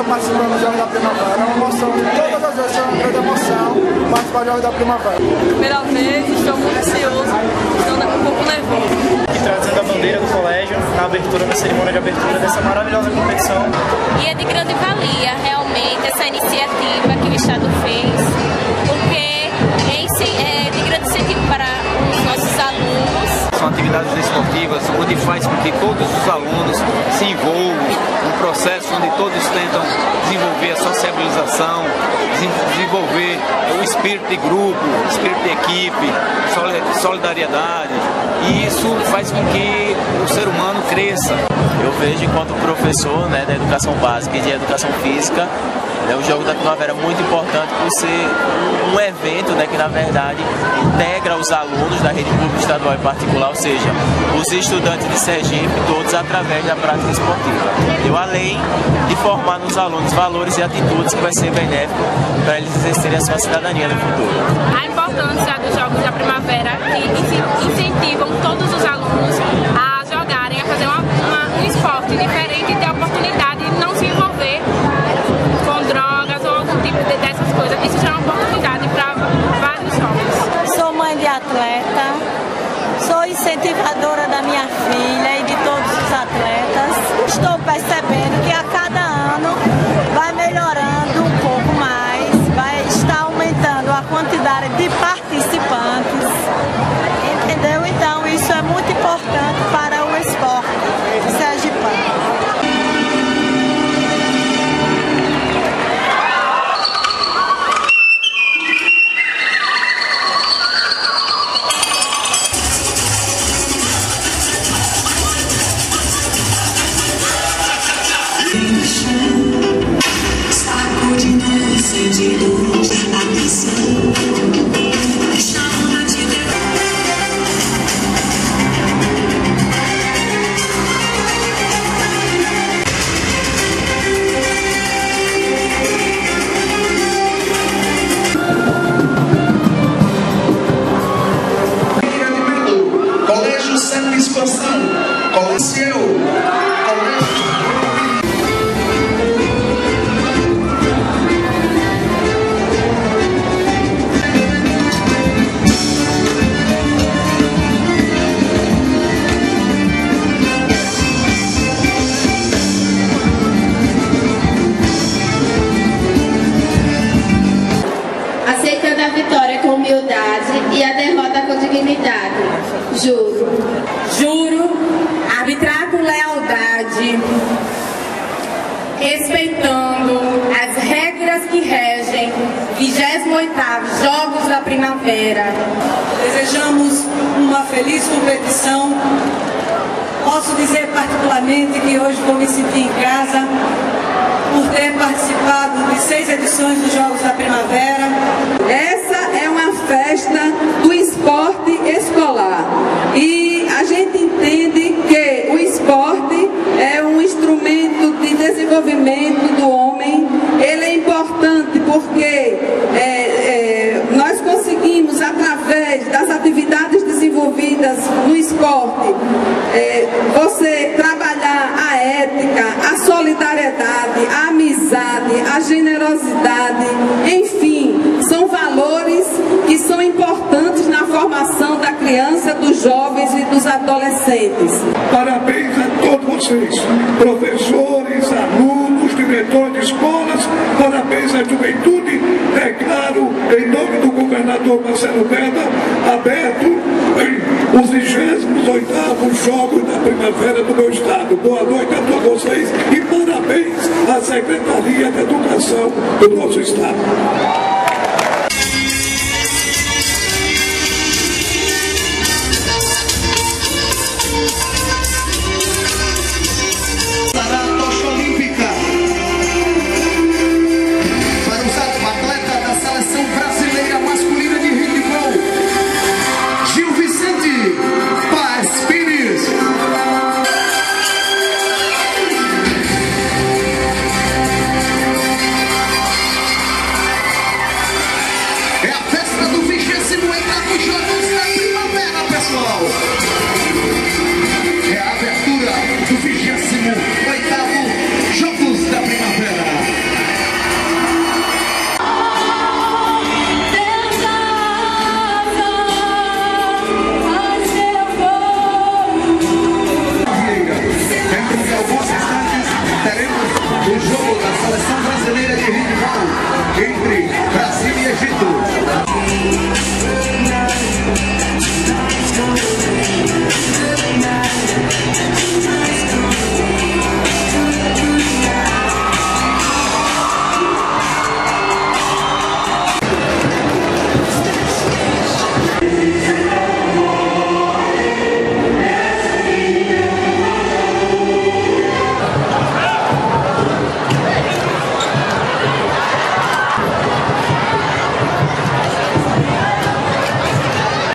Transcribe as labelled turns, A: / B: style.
A: participando dos Jogos da Primavera. É uma emoção, todas as vezes é uma grande emoção participar dos Jogos da Primavera.
B: Primeira vez, estou muito ansioso, estou um pouco nervoso.
C: E trazendo a bandeira do colégio na abertura, na cerimônia de abertura dessa maravilhosa competição.
D: E é de grande valia, realmente, essa iniciativa que o Estado fez, porque é de grande sentido para os nossos alunos.
E: São atividades esportivas onde faz com que todos os alunos se envolvam num processo onde todos tentam desenvolver a sociabilização, desenvolver o espírito de grupo, o espírito de equipe, solidariedade, e isso faz com que o ser humano cresça.
F: Eu vejo, enquanto professor, né, da educação básica e de educação física, o Jogo da Primavera é muito importante por ser um evento, né, que na verdade integra os alunos da rede pública estadual e particular, ou seja, os estudantes de Sergipe, todos através da prática esportiva. Além de formar nos alunos valores e atitudes que vai ser benéfico para eles exercerem a sua cidadania no futuro.
G: A importância dos Jogos da Primavera que incentivam todos os alunos a jogarem, a fazer um esporte diferente e ter a oportunidade de não se envolver com drogas ou algum tipo dessas coisas. Isso já é uma oportunidade para vários jovens.
H: Sou mãe de atleta, sou incentivadora da minha filha e de todos os atletas. Estou percebendo que a cada ano vai melhorando um pouco mais, vai estar aumentando a quantidade de participantes, entendeu? Então isso é muito importante para o esporte sergipano.
I: Colégio Centro de Expansão, Colégio
J: aceitando a vitória com humildade e a derrota com dignidade. Juro.
K: Juro arbitrar com lealdade, respeitando as regras que regem 28º Jogos da Primavera.
L: Desejamos uma feliz competição. Posso dizer particularmente que hoje vou me sentir em casa por ter participado de 6 edições dos Jogos da Primavera.
M: Essa é uma festa do esporte escolar e a gente entende que o esporte é um instrumento de desenvolvimento do homem. Ele é importante porque nós conseguimos, através das atividades desenvolvidas no esporte, você trabalhar a ética, a solidariedade, a amizade, a generosidade, enfim, são valores que são importantes na formação da criança, dos jovens e dos adolescentes.
I: Parabéns a todos vocês, professores, alunos, diretores de escolas, parabéns à juventude. Declaro, em nome do governador Marcelo Beda, aberto os 28º Jogos da Primavera do meu estado. Boa noite a todos vocês e parabéns à Secretaria de Educação do nosso estado.